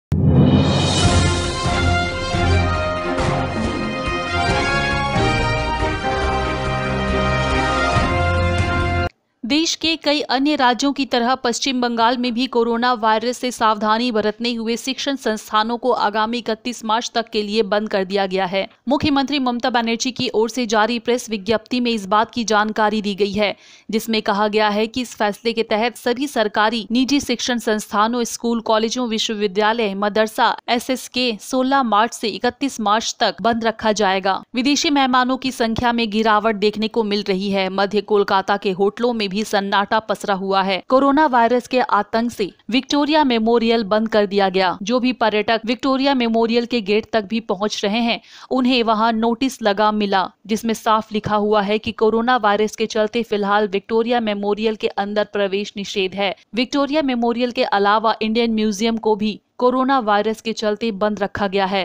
देश के कई अन्य राज्यों की तरह पश्चिम बंगाल में भी कोरोना वायरस से सावधानी बरतने हुए शिक्षण संस्थानों को आगामी 31 मार्च तक के लिए बंद कर दिया गया है। मुख्यमंत्री ममता बनर्जी की ओर से जारी प्रेस विज्ञप्ति में इस बात की जानकारी दी गई है, जिसमें कहा गया है कि इस फैसले के तहत सभी सरकारी निजी शिक्षण संस्थानों, स्कूल, कॉलेजों, विश्वविद्यालय, मदरसा, SSK 16 मार्च से 31 मार्च तक बंद रखा जाएगा। विदेशी मेहमानों की संख्या में गिरावट देखने को मिल रही है। मध्य कोलकाता के होटलों में भी सन्नाटा पसरा हुआ है। कोरोना वायरस के आतंक से विक्टोरिया मेमोरियल बंद कर दिया गया। जो भी पर्यटक विक्टोरिया मेमोरियल के गेट तक भी पहुंच रहे हैं, उन्हें वहां नोटिस लगा मिला, जिसमें साफ लिखा हुआ है कि कोरोना वायरस के चलते फिलहाल विक्टोरिया मेमोरियल के अंदर प्रवेश निषेध है। विक्टोरिया मेमोरियल के अलावा इंडियन म्यूजियम को भी कोरोना वायरस के चलते बंद रखा गया है।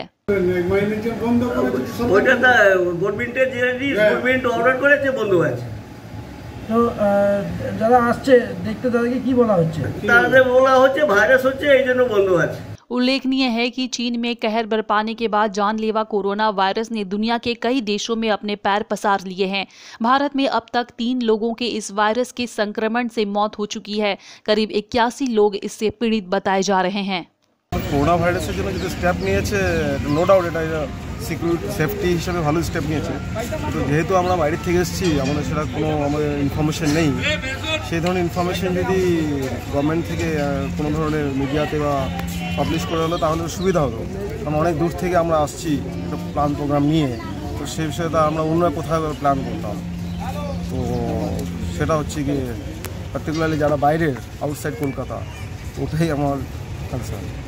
तो যারা আসছে দেখতে তাদেরকে কি বলা হচ্ছে? তাদের বলা হচ্ছে ভাইরাস হচ্ছে এইজন্য বন্ধ আছে। उल्लेखनीय है कि चीन में कहर बरपाने के बाद जानलेवा कोरोना वायरस ने दुनिया के कई देशों में अपने पैर पसार लिए हैं। भारत में अब तक 3 लोगों के इस वायरस के संक्रमण से मौत हो चुकी है। करीब 81 लोग इससे पीड़ित बताए जा रहे हैं। कोरोना वायरस जो स्टेप নিয়েছে নো ডাউট এটা সিকিউরিটি সেফটি হিসেবে ভালো স্টেপ নিয়েছে, কিন্তু যেহেতু আমরা বাইরে থেকে এসেছি আমাদের সেটা কোনো আমাদের ইনফরমেশন নেই। সেই ধরনের ইনফরমেশন যদি গভর্নমেন্ট থেকে কোনো ধরনের মিডিয়াতে বা পাবলিশ করে হলে তাহলে সুবিধা হতো। আমরা অনেক দূর থেকে আমরা আসছি একটা প্ল্যান প্রোগ্রাম নিয়ে, তো সেই বিষয়টা আমরা অন্য কোথাও প্ল্যান করতাম। তো সেটা হচ্ছে কি পার্টিকুলারলি যারা বাইরের আউটসাইড কলকাতা, ওটাই আমার কনসার্ন।